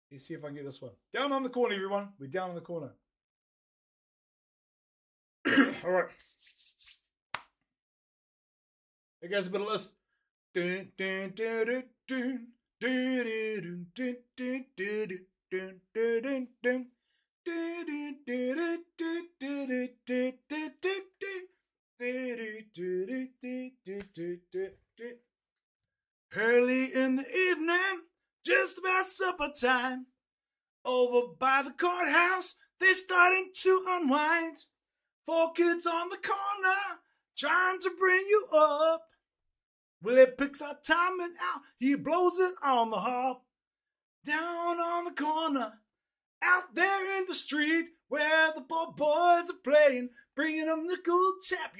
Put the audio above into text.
Let's see if I can get this one. Down on the corner, everyone. We're down on the corner. All right. Here goes a bit of this. Dun, dun, dun, dun, dun. Dun, dun, dun, dun, dun, dun, dun, dun. Early in the evening, just about supper time, over by the courthouse, they're starting to unwind. 4 kids on the corner, trying to bring you up. Well, it picks our timing out, he blows it on the hop. Down on the corner, out there in the street, where the poor boys are playing, bringing them the good tap.